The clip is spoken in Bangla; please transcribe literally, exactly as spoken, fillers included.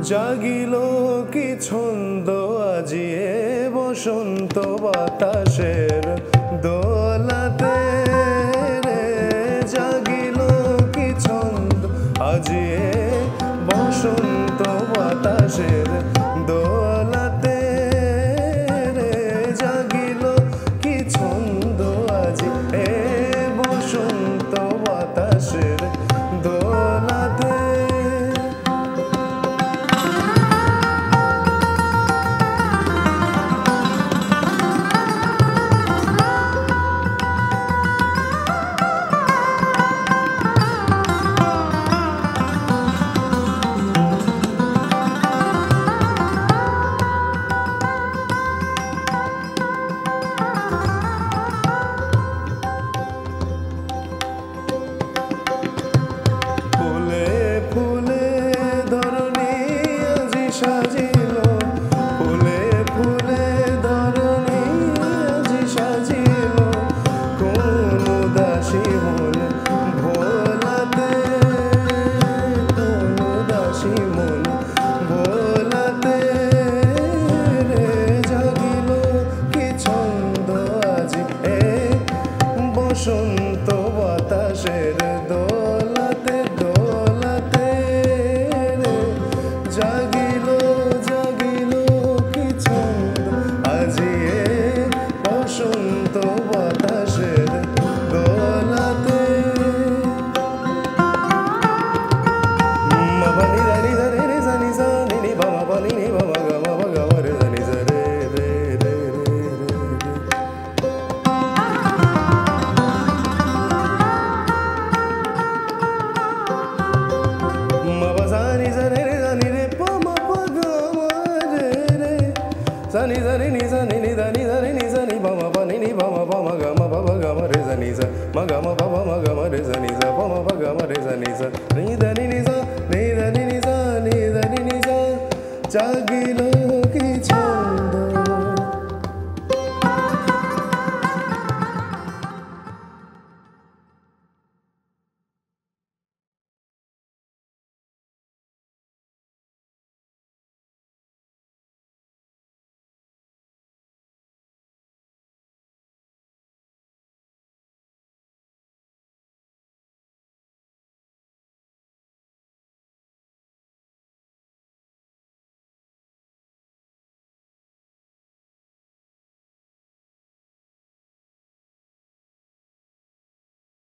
জাগিল কি ছন্দ আজিয়ে বসন্ত বাতাসের দোলাতে রে, জাগিল কি ছন্দ আজিয়ে বসন্ত বাতাসের দোলাতে রে, জাগিল কি ছন্দ আজি এ বসন্ত বাতাসের দোলাতে। সাজিল ফুলে ফুলে ধরণী আজি সাজিল, কোন উদাসী মন ভোলাতে, কোন উদাসী মন ভোলাতে রে, জাগিল কি ছন্দ আজি এ বসন্ত বাতাসের দোলাতে দোলাতে রে, জাগিল জাগিল কি ছন্দ আজি এ বসন্ত বাতাসের দোলাতে। মাবানি জানি জানি রে জানি জানি নি বাবা বানি নি বাবা গামা বাবা রে জানি জা রে রে রে রে রে। মাবা জানি জানি রে জানি রে পামা পাগামা রে রে, জানি জানি নি জানি নি জানি জানি নি জানি বাবা বানি নি বাবা বাবা গামা বাবা গামা রে জানি জা মা গামা বাবা মা